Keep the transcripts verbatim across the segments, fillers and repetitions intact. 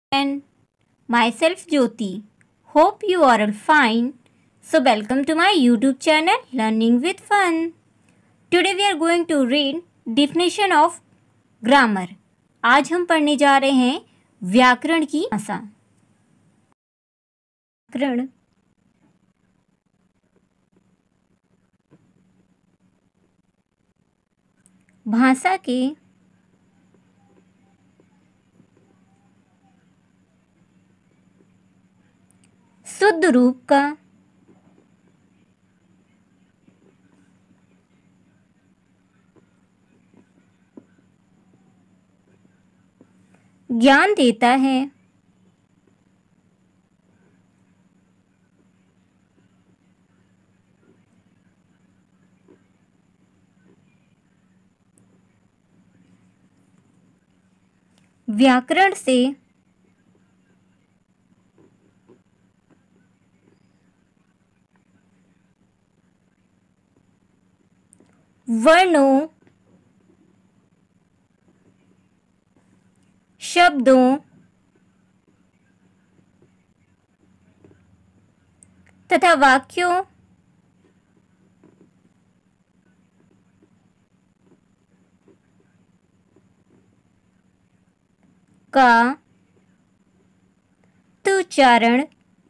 And myself Jyoti. Hope you are all fine. So welcome to my YouTube channel Learning with Fun. Today we are going to read definition of grammar. आज हम पढ़ने जा रहे हैं व्याकरण की भाषा। व्याकरण भाषा के शुद्ध रूप का ज्ञान देता है। व्याकरण से वर्णों, शब्दों तथा वाक्यों का उच्चारण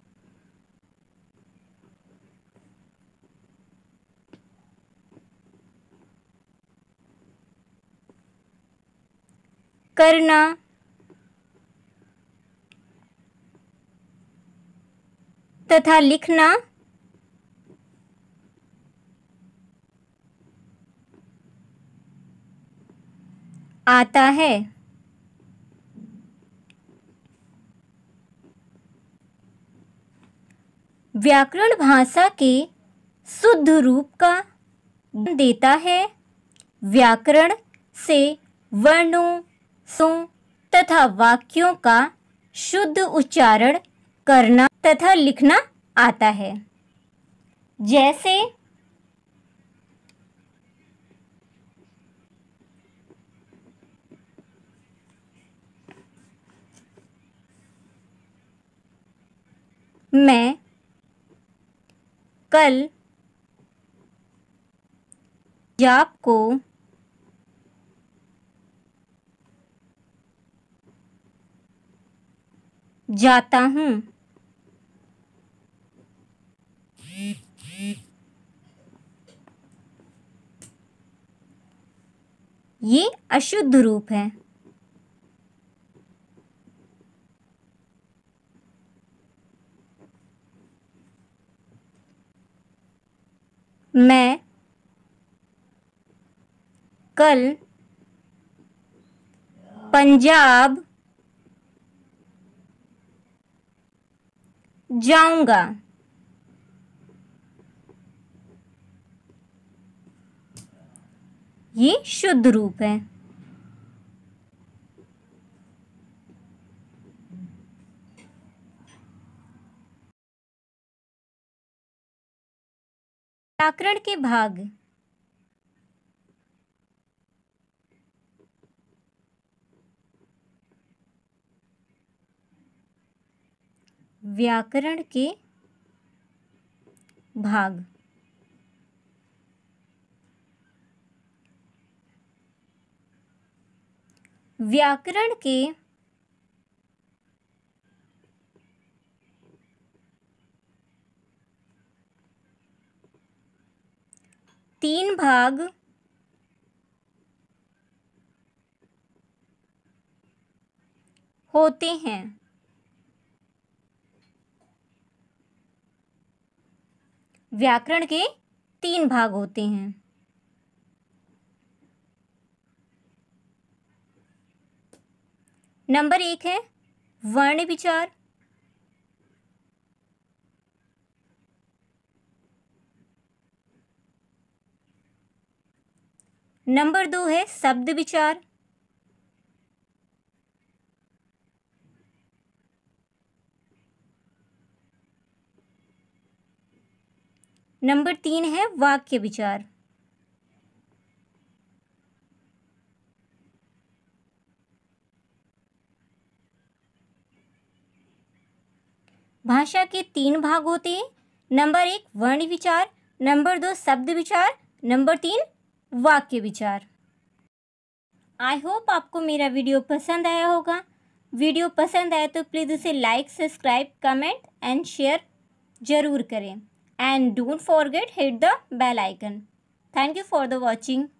करना तथा लिखना आता है। व्याकरण भाषा के शुद्ध रूप का ज्ञान देता है। व्याकरण से वर्णों तथा वाक्यों का शुद्ध उच्चारण करना तथा लिखना आता है। जैसे मैं कल पंजाब को जाता हूँ। ये अशुद्ध रूप है। मैं कल पंजाब जाऊंगा। ये शुद्ध रूप है। व्याकरण के भाग व्याकरण के भाग व्याकरण के तीन भाग होते हैं। व्याकरण के तीन भाग होते हैं। नंबर एक है वर्ण विचार। नंबर दो है शब्द विचार। नंबर तीन है वाक्य विचार। भाषा के तीन भाग होते हैं। नंबर एक वर्ण विचार, नंबर दो शब्द विचार, नंबर तीन वाक्य विचार। आई होप आपको मेरा वीडियो पसंद आया होगा। वीडियो पसंद आए तो प्लीज़ उसे like, subscribe, comment and share ज़रूर करें। And don't forget hit the bell icon. Thank you for the watching.